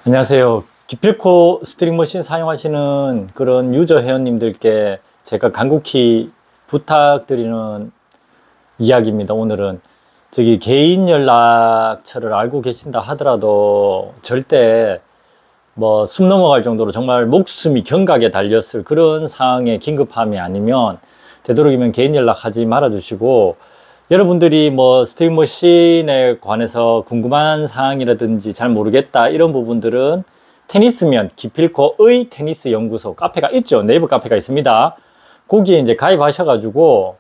안녕하세요. 기필코 스트링머신 사용하시는 그런 유저 회원님들께 제가 간곡히 부탁드리는 이야기입니다. 오늘은 저기 개인 연락처를 알고 계신다 하더라도 절대 뭐 숨 넘어갈 정도로 정말 목숨이 경각에 달렸을 그런 상황의 긴급함이 아니면 되도록이면 개인 연락하지 말아 주시고, 여러분들이 뭐 스트링머신에 관해서 궁금한 사항이라든지 잘 모르겠다 이런 부분들은 테니스면 기필코의 테니스 연구소 카페가 있죠. 네이버 카페가 있습니다. 거기에 이제 가입하셔가지고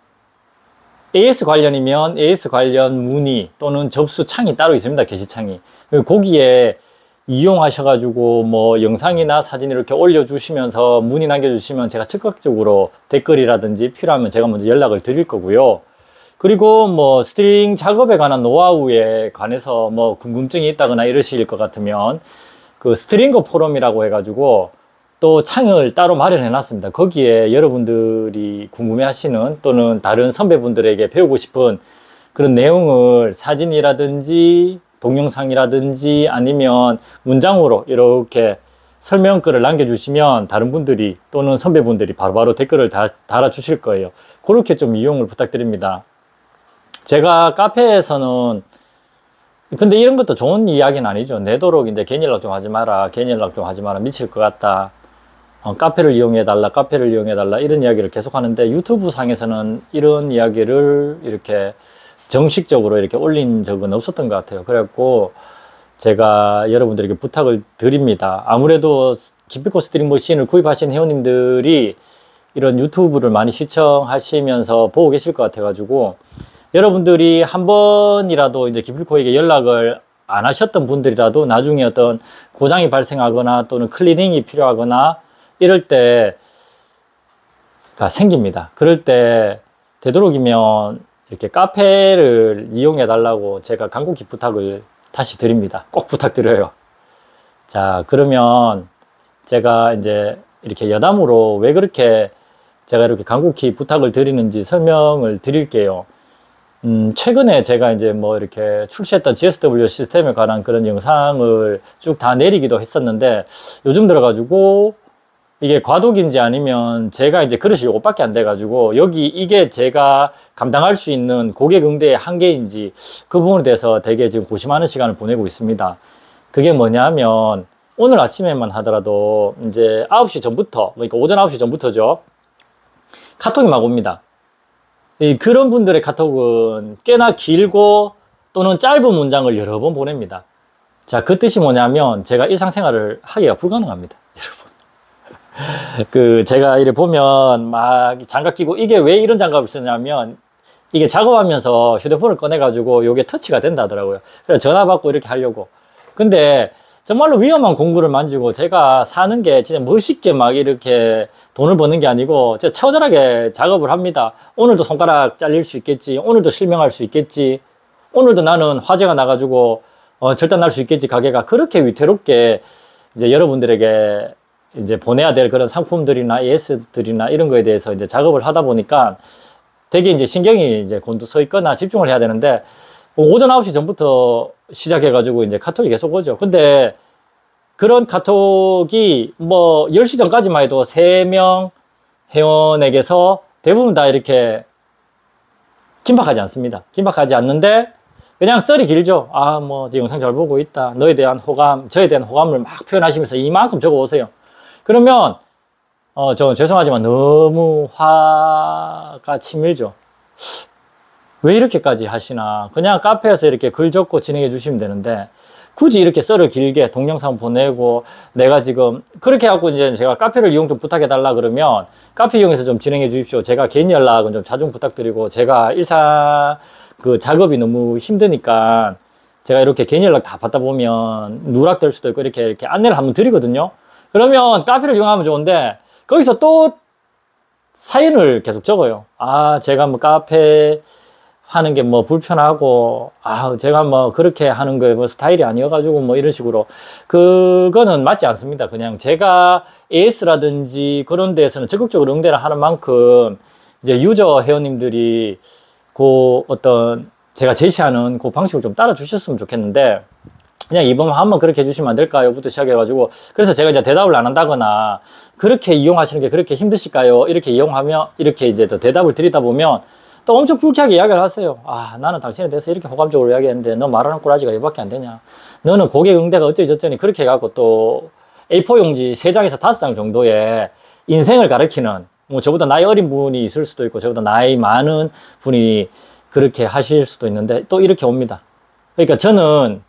AS 관련이면 AS 관련 문의 또는 접수 창이 따로 있습니다. 게시창이. 거기에 이용하셔가지고 뭐 영상이나 사진 이렇게 올려주시면서 문의 남겨주시면 제가 적극적으로 댓글이라든지 필요하면 제가 먼저 연락을 드릴 거고요. 그리고 뭐 스트링 작업에 관한 노하우에 관해서 뭐 궁금증이 있다거나 이러실 것 같으면 그 스트링거 포럼이라고 해가지고 또 창을 따로 마련해 놨습니다. 거기에 여러분들이 궁금해 하시는 또는 다른 선배분들에게 배우고 싶은 그런 내용을 사진이라든지 동영상이라든지 아니면 문장으로 이렇게 설명글을 남겨주시면 다른 분들이 또는 선배분들이 바로바로 댓글을 달아주실 거예요. 그렇게 좀 이용을 부탁드립니다. 제가 카페에서는, 근데 이런 것도 좋은 이야기는 아니죠. 내도록 이제 개인 연락 좀 하지 마라, 개인 연락 좀 하지 마라, 미칠 것 같다, 카페를 이용해달라, 카페를 이용해달라, 이런 이야기를 계속 하는데 유튜브 상에서는 이런 이야기를 이렇게 정식적으로 이렇게 올린 적은 없었던 것 같아요. 그래갖고 제가 여러분들에게 부탁을 드립니다. 아무래도 기필코 스트링머신을 구입하신 회원님들이 이런 유튜브를 많이 시청하시면서 보고 계실 것 같아가지고, 여러분들이 한 번이라도 이제 기필코에게 연락을 안 하셨던 분들이라도 나중에 어떤 고장이 발생하거나 또는 클리닝이 필요하거나 이럴 때가 생깁니다. 그럴 때 되도록이면 이렇게 카페를 이용해 달라고 제가 간곡히 부탁을 다시 드립니다. 꼭 부탁드려요. 자, 그러면 제가 이제 이렇게 여담으로 왜 그렇게 제가 이렇게 간곡히 부탁을 드리는지 설명을 드릴게요. 최근에 제가 이제 뭐 이렇게 출시했던 GSW 시스템에 관한 그런 영상을 쭉 다 내리기도 했었는데, 요즘 들어가지고 이게 과도기인지 아니면 제가 이제 그릇이 요것밖에 안 돼가지고 여기 이게 제가 감당할 수 있는 고객 응대의 한계인지 그 부분에 대해서 되게 지금 고심하는 시간을 보내고 있습니다. 그게 뭐냐면 오늘 아침에만 하더라도 이제 9시 전부터, 그러니까 오전 9시 전부터죠, 카톡이 막 옵니다. 그런 분들의 카톡은 꽤나 길고 또는 짧은 문장을 여러 번 보냅니다. 자, 그 뜻이 뭐냐면 제가 일상생활을 하기가 불가능합니다, 여러분. 제가 이래 보면 막 장갑 끼고, 이게 왜 이런 장갑을 쓰냐면 이게 작업하면서 휴대폰을 꺼내가지고 요게 터치가 된다 하더라고요. 그래서 전화 받고 이렇게 하려고. 근데 정말로 위험한 공구를 만지고 제가 사는 게 진짜 멋있게 막 이렇게 돈을 버는 게 아니고 진짜 처절하게 작업을 합니다. 오늘도 손가락 잘릴 수 있겠지, 오늘도 실명할 수 있겠지, 오늘도 나는 화재가 나가지고 절단 날 수 있겠지. 가게가 그렇게 위태롭게 이제 여러분들에게 이제 보내야 될 그런 상품들이나 AS들이나 이런 거에 대해서 이제 작업을 하다 보니까 되게 이제 신경이 이제 곤두서 있거나 집중을 해야 되는데, 오전 9시 전부터 시작해가지고 이제 카톡이 계속 오죠. 근데 그런 카톡이 뭐 10시 전까지만 해도 3명 회원에게서 대부분 다 이렇게 긴박하지 않습니다. 긴박하지 않는데 그냥 썰이 길죠. 아, 뭐 영상 잘 보고 있다, 너에 대한 호감, 저에 대한 호감을 막 표현하시면서 이만큼 적어 오세요. 그러면 저 죄송하지만 너무 화가 치밀죠. 왜 이렇게까지 하시나. 그냥 카페에서 이렇게 글 적고 진행해 주시면 되는데 굳이 이렇게 썰을 길게 동영상 보내고, 내가 지금 그렇게 하고 이제 제가 카페를 이용 좀 부탁해 달라 그러면 카페 이용해서 좀 진행해 주십시오. 제가 개인 연락은 좀 자주 부탁드리고, 제가 일상 작업이 너무 힘드니까 제가 이렇게 개인 연락 다 받다 보면 누락될 수도 있고 이렇게 안내를 한번 드리거든요. 그러면 카페를 이용하면 좋은데 거기서 또 사연을 계속 적어요. 아, 제가 뭐 카페 하는 게 뭐 불편하고, 아, 제가 뭐 그렇게 하는 거에 뭐 스타일이 아니어가지고 뭐 이런 식으로. 그거는 맞지 않습니다. 그냥 제가 AS라든지 그런 데에서는 적극적으로 응대를 하는 만큼 이제 유저 회원님들이 그 어떤 제가 제시하는 그 방식을 좀 따라 주셨으면 좋겠는데, 그냥 이번 한번 그렇게 해주시면 안 될까요? 부터 시작해가지고, 그래서 제가 이제 대답을 안 한다거나, 그렇게 이용하시는 게 그렇게 힘드실까요? 이렇게 이용하면, 이렇게 이제 또 대답을 드리다 보면, 또 엄청 불쾌하게 이야기를 하세요. 아, 나는 당신에 대해서 이렇게 호감적으로 이야기했는데, 너 말하는 꼬라지가 이밖에 안 되냐? 너는 고객 응대가 어쩌니 저쩌니 그렇게 해갖고 또, A4 용지 3장에서 5장 정도의 인생을 가리키는, 뭐 저보다 나이 어린 분이 있을 수도 있고, 저보다 나이 많은 분이 그렇게 하실 수도 있는데, 또 이렇게 옵니다. 그러니까 저는,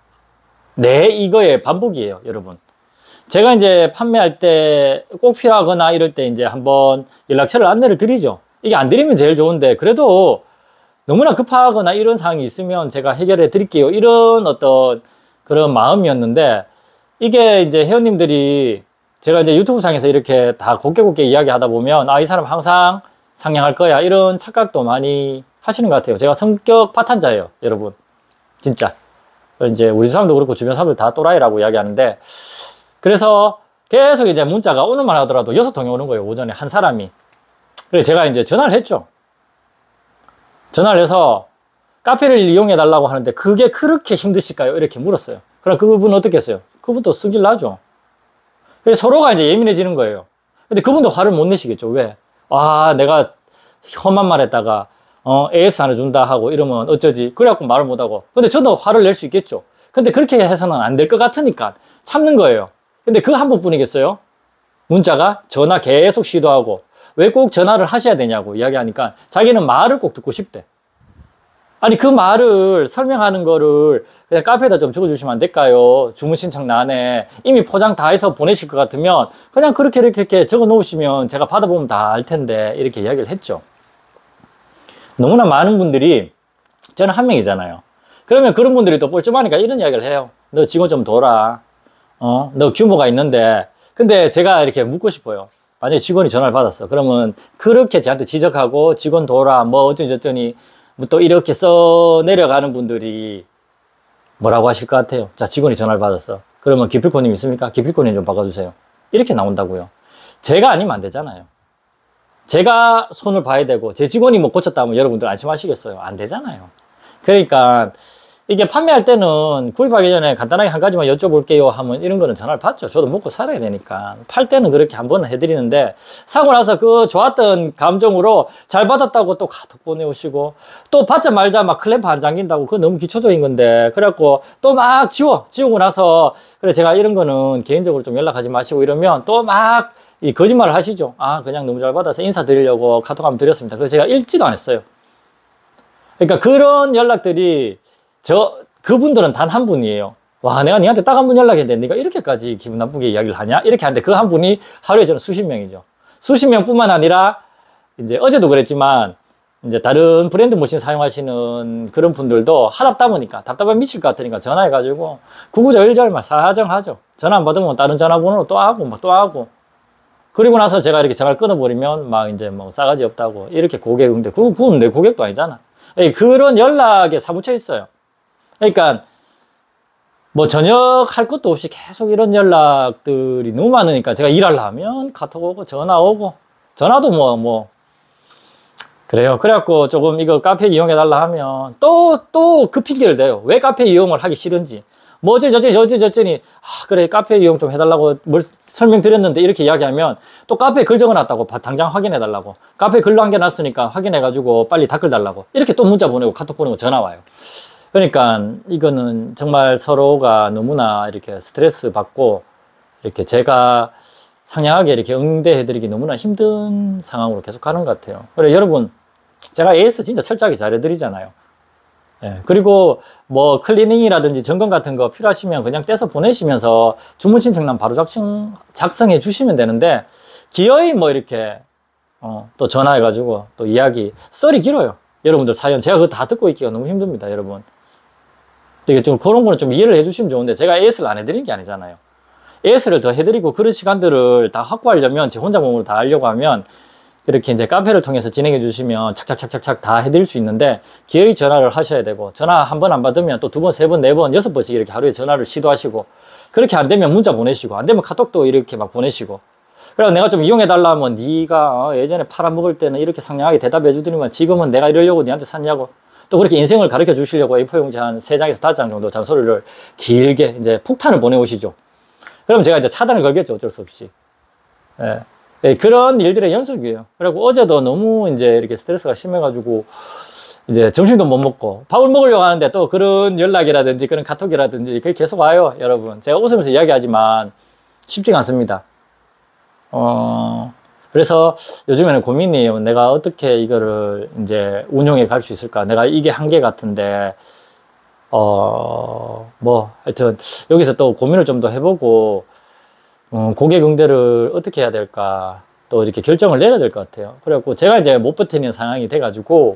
이거의 반복이에요, 여러분. 제가 이제 판매할 때 꼭 필요하거나 이럴 때 이제 한번 연락처를 안내를 드리죠. 이게 안 드리면 제일 좋은데, 그래도 너무나 급하거나 이런 상황이 있으면 제가 해결해 드릴게요. 이런 어떤 그런 마음이었는데, 이게 이제 회원님들이 제가 이제 유튜브 상에서 이렇게 다 곱게 이야기 하다 보면, 아, 이 사람 항상 상냥할 거야. 이런 착각도 많이 하시는 것 같아요. 제가 성격 파탄자예요, 여러분. 진짜. 이제 우리 사람도 그렇고 주변 사람들 다 또라이라고 이야기하는데, 그래서 계속 이제 문자가 오늘만 하더라도 6통이 오는 거예요, 오전에 한 사람이. 그래서 제가 이제 전화를 했죠. 전화를 해서 카페를 이용해 달라고 하는데 그게 그렇게 힘드실까요? 이렇게 물었어요. 그럼 그분은 어떻게 했어요? 그분도 승질 나죠. 그래서 서로가 이제 예민해지는 거예요. 근데 그분도 화를 못 내시겠죠. 왜? 아, 내가 험한 말 했다가 AS 하나 준다 하고 이러면 어쩌지? 그래갖고 말을 못하고. 근데 저도 화를 낼 수 있겠죠. 근데 그렇게 해서는 안 될 것 같으니까 참는 거예요. 근데 그 한 번뿐이겠어요? 문자가 전화 계속 시도하고 왜 꼭 전화를 하셔야 되냐고 이야기하니까 자기는 말을 꼭 듣고 싶대. 아니, 그 말을 설명하는 거를 그냥 카페에다 좀 적어주시면 안 될까요? 주문 신청 난에 이미 포장 다 해서 보내실 것 같으면 그냥 그렇게 이렇게 적어 놓으시면 제가 받아보면 다 알 텐데 이렇게 이야기를 했죠. 너무나 많은 분들이, 저는 한 명이잖아요. 그러면 그런 분들이 또 뻘쭘하니까 이런 이야기를 해요. 너 직원 좀 둬라. 너 규모가 있는데. 근데 제가 이렇게 묻고 싶어요. 만약에 직원이 전화를 받았어. 그러면 그렇게 저한테 지적하고 직원 둬라 뭐 어쩌니 저쩌니 뭐 또 이렇게 써 내려가는 분들이 뭐라고 하실 것 같아요? 자, 직원이 전화를 받았어. 그러면 기필코님 있습니까? 기필코님 좀 바꿔주세요. 이렇게 나온다고요. 제가 아니면 안 되잖아요. 제가 손을 봐야 되고 제 직원이 뭐 고쳤다 하면 여러분들 안심하시겠어요? 안 되잖아요. 그러니까 이게 판매할 때는 구입하기 전에 간단하게 한 가지만 여쭤볼게요 하면 이런 거는 전화를 받죠. 저도 먹고 살아야 되니까. 팔 때는 그렇게 한 번은 해드리는데, 사고 나서 그 좋았던 감정으로 잘 받았다고 또 카톡 보내오시고, 또 받자마자 막 클램프 안 잠긴다고, 그거 너무 기초적인 건데, 그래갖고 또 막 지우고 나서, 그래 제가 이런 거는 개인적으로 좀 연락하지 마시고 이러면 또 막 이 거짓말을 하시죠. 아, 그냥 너무 잘 받아서 인사드리려고 카톡 한번 드렸습니다. 그래서 제가 읽지도 안 했어요. 그러니까 그런 연락들이 그분들은 단 한 분이에요. 와, 내가 니한테 딱 한 분 연락했는데 네가 이렇게까지 기분 나쁘게 이야기를 하냐? 이렇게 하는데 그 한 분이 하루에 저는 수십 명이죠. 수십 명뿐만 아니라 이제 어제도 그랬지만 이제 다른 브랜드 머신 사용하시는 그런 분들도 하다 보니까 답답해 미칠 것 같으니까 전화해가지고 구구절절만 사정하죠. 전화 안 받으면 다른 전화번호로 또 하고 뭐 또 하고. 그리고 나서 제가 이렇게 전화를 끊어버리면 막 이제 뭐 싸가지 없다고 이렇게 고객 응대. 그건 내 고객도 아니잖아. 그런 연락에 사무쳐 있어요. 그러니까 뭐 저녁 할 것도 없이 계속 이런 연락들이 너무 많으니까 제가 일하려면 카톡 오고 전화 오고 전화도 뭐 그래요. 그래갖고 조금 이거 카페 이용해 달라 하면 또 그 핑계를 대요. 왜 카페 이용을 하기 싫은지. 뭐 저쩌니 그래 카페 이용 좀 해달라고 뭘 설명드렸는데 이렇게 이야기하면 또 카페에 글 적어놨다고 당장 확인해 달라고, 카페에 글 남겨놨으니까 확인해가지고 빨리 댓글 달라고 이렇게 또 문자 보내고 카톡 보내고 전화 와요. 그러니까 이거는 정말 서로가 너무나 이렇게 스트레스 받고 이렇게 제가 상냥하게 이렇게 응대해드리기 너무나 힘든 상황으로 계속 가는 것 같아요. 그래 여러분, 제가 AS 진짜 철저하게 잘해드리잖아요. 예, 그리고 뭐 클리닝이라든지 점검 같은 거 필요하시면 그냥 떼서 보내시면서 주문 신청란 바로 작성해 주시면 되는데, 기어이 뭐 이렇게 또 전화해가지고 또 이야기 썰이 길어요. 여러분들 사연 제가 그거 다 듣고 있기가 너무 힘듭니다, 여러분. 이게 좀 그런 거는 좀 이해를 해주시면 좋은데, 제가 AS를 안 해드린 게 아니잖아요. AS를 더 해드리고 그런 시간들을 다 확보하려면, 제 혼자 몸으로 다 하려고 하면 이렇게 이제 카페를 통해서 진행해 주시면 착착착착착 다 해드릴 수 있는데, 기어이 전화를 하셔야 되고, 전화 한 번 안 받으면 또 두 번, 세 번, 네 번, 여섯 번씩 이렇게 하루에 전화를 시도하시고, 그렇게 안 되면 문자 보내시고, 안 되면 카톡도 이렇게 막 보내시고. 그래서 내가 좀 이용해 달라 하면 네가 예전에 팔아먹을 때는 이렇게 상냥하게 대답해 주더니만 지금은 내가 이러려고 니한테 샀냐고. 또 그렇게 인생을 가르쳐 주시려고 A4 용지 한 3장에서 5장 정도 잔소리를 길게 이제 폭탄을 보내오시죠. 그럼 제가 이제 차단을 걸겠죠. 어쩔 수 없이. 예. 예, 그런 일들의 연속이에요. 그리고 어제도 너무 이제 이렇게 스트레스가 심해가지고 이제 점심도 못 먹고 밥을 먹으려고 하는데 또 그런 연락이라든지 그런 카톡이라든지 그게 계속 와요, 여러분. 제가 웃으면서 이야기하지만 쉽지가 않습니다. 그래서 요즘에는 고민이에요. 내가 어떻게 이거를 이제 운용해 갈 수 있을까? 내가 이게 한계 같은데, 뭐, 하여튼, 여기서 또 고민을 좀 더 해보고, 고객 응대를 어떻게 해야 될까? 또 이렇게 결정을 내려야 될 것 같아요. 그래갖고 제가 이제 못 버티는 상황이 돼가지고,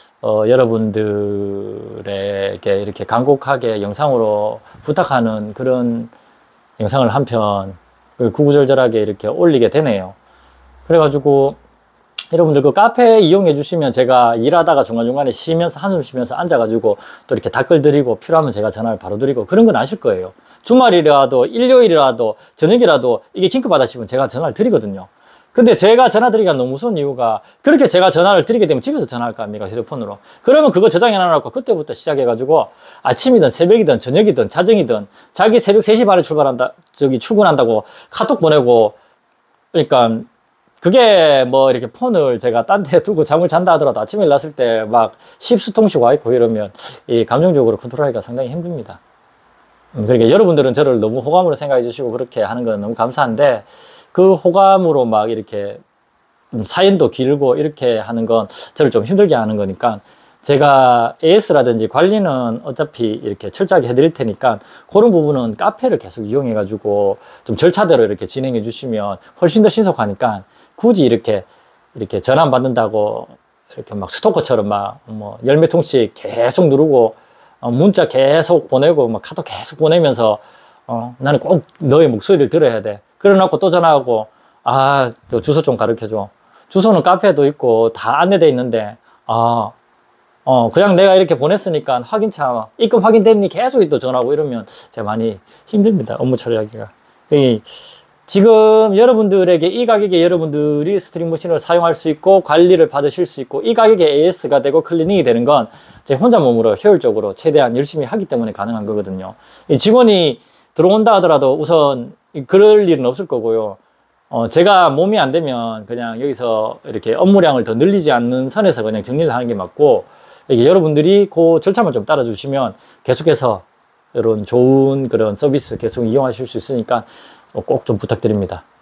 여러분들에게 이렇게 간곡하게 영상으로 부탁하는 그런 영상을 한 편, 구구절절하게 이렇게 올리게 되네요. 그래가지고 여러분들 그 카페 이용해 주시면 제가 일하다가 중간중간에 쉬면서 한숨 쉬면서 앉아가지고 또 이렇게 댓글 드리고 필요하면 제가 전화를 바로 드리고 그런 건 아실 거예요. 주말이라도 일요일이라도 저녁이라도 이게 긴급하다 싶으면 제가 전화를 드리거든요. 근데 제가 전화 드리기가 너무 무서운 이유가 그렇게 제가 전화를 드리게 되면 집에서 전화할 거 아닙니까? 휴대폰으로. 그러면 그거 저장해 놔놓고 그때부터 시작해가지고 아침이든 새벽이든 저녁이든 자정이든 자기 새벽 3시 반에 출근한다고 카톡 보내고 그러니까 그게 뭐 이렇게 폰을 제가 딴 데 두고 잠을 잔다 하더라도 아침에 일어났을 때 막 10수통씩 와 있고 이러면 이 감정적으로 컨트롤하기가 상당히 힘듭니다. 그러니까 여러분들은 저를 너무 호감으로 생각해 주시고 그렇게 하는 건 너무 감사한데 그 호감으로 막 이렇게 사연도 길고 이렇게 하는 건 저를 좀 힘들게 하는 거니까 제가 AS라든지 관리는 어차피 이렇게 철저하게 해드릴 테니까 그런 부분은 카페를 계속 이용해 가지고 좀 절차대로 이렇게 진행해 주시면 훨씬 더 신속하니까 굳이 이렇게 전화 받는다고 이렇게 막 스토커처럼 막 뭐 10몇 통씩 계속 누르고 문자 계속 보내고 막 카톡 계속 보내면서 나는 꼭 너의 목소리를 들어야 돼. 그래놓고 또 전화하고 너 주소 좀 가르쳐줘. 주소는 카페도 있고 다 안내돼 있는데 그냥 내가 이렇게 보냈으니까 확인차 입금 확인됐니 계속 또 전화하고 이러면 제가 많이 힘듭니다. 업무 처리하기가. 지금 여러분들에게 이 가격에 여러분들이 스트링 머신을 사용할 수 있고 관리를 받으실 수 있고 이 가격에 AS가 되고 클리닝이 되는 건 제 혼자 몸으로 효율적으로 최대한 열심히 하기 때문에 가능한 거거든요. 이 직원이 들어온다 하더라도 우선 그럴 일은 없을 거고요. 제가 몸이 안 되면 그냥 여기서 이렇게 업무량을 더 늘리지 않는 선에서 그냥 정리를 하는 게 맞고 여러분들이 그 절차만 좀 따라주시면 계속해서 이런 좋은 그런 서비스 계속 이용하실 수 있으니까 꼭 좀 부탁드립니다.